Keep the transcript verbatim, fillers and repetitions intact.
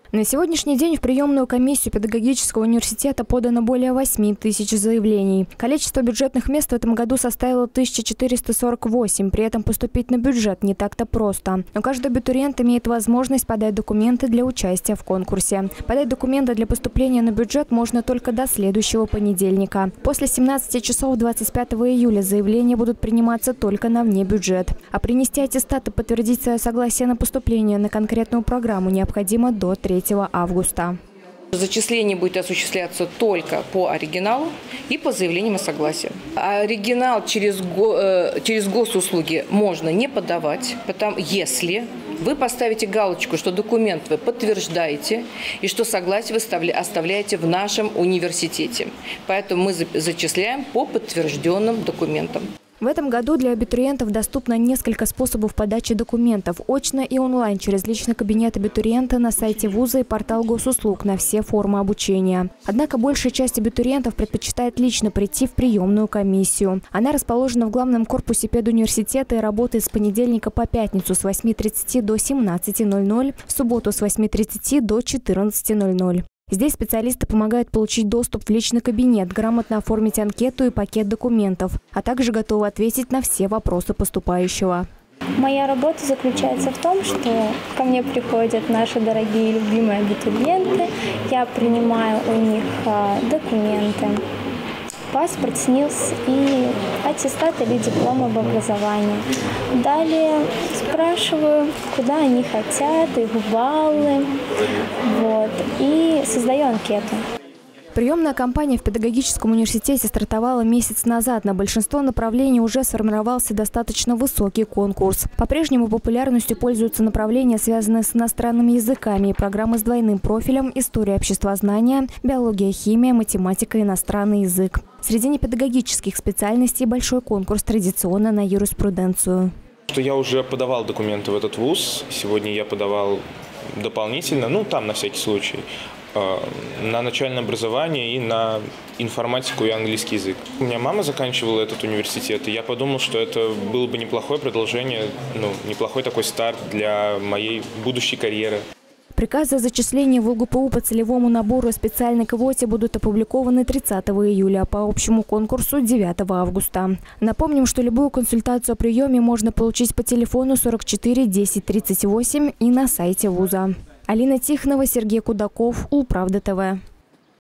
На сегодняшний день в приемную комиссию педагогического университета подано более восьми тысяч заявлений. Количество бюджетных мест в этом году составило тысячу четыреста сорок восемь. При этом поступить на бюджет не так-то просто. Но каждый абитуриент имеет возможность подать документы для участия в конкурсе. Подать документы для поступления на бюджет можно только до следующего понедельника. После семнадцати часов двадцать пятого июля заявления будут приниматься только на внебюджет. А принести аттестат и подтвердить свое согласие на поступление на конкретную программу необходимо до третьего августа. Зачисление будет осуществляться только по оригиналу и по заявлениям о согласии. Оригинал через, го, через госуслуги можно не подавать, потому, если вы поставите галочку, что документ вы подтверждаете и что согласие вы оставляете в нашем университете. Поэтому мы зачисляем по подтвержденным документам. В этом году для абитуриентов доступно несколько способов подачи документов – очно и онлайн через личный кабинет абитуриента на сайте вуза и портал госуслуг на все формы обучения. Однако большая часть абитуриентов предпочитает лично прийти в приемную комиссию. Она расположена в главном корпусе педуниверситета и работает с понедельника по пятницу с восьми тридцати до семнадцати ноль-ноль, в субботу с восьми тридцати до четырнадцати ноль-ноль. Здесь специалисты помогают получить доступ в личный кабинет, грамотно оформить анкету и пакет документов, а также готовы ответить на все вопросы поступающего. Моя работа заключается в том, что ко мне приходят наши дорогие любимые абитуриенты, я принимаю у них документы, паспорт, СНИЛС и аттестат или диплом об образовании. Далее спрашиваю, куда они хотят, их баллы, вот, и создаю анкету. Приемная кампания в педагогическом университете стартовала месяц назад. На большинство направлений уже сформировался достаточно высокий конкурс. По-прежнему популярностью пользуются направления, связанные с иностранными языками и программы с двойным профилем: история обществознания, биология, химия, математика, иностранный язык. Среди непедагогических специальностей большой конкурс традиционно на юриспруденцию. Я уже подавал документы в этот вуз. Сегодня я подавал дополнительно, ну там на всякий случай, на начальное образование и на информатику и английский язык. У меня мама заканчивала этот университет, и я подумал, что это было бы неплохое продолжение, ну, неплохой такой старт для моей будущей карьеры. Приказы о зачислении в УГПУ по целевому набору и специальной квоте будут опубликованы тридцатого июля, а по общему конкурсу девятого августа. Напомним, что любую консультацию о приеме можно получить по телефону сорок четыре десять тридцать восемь и на сайте вуза. Алина Тихонова, Сергей Кудаков, Улправда ТВ.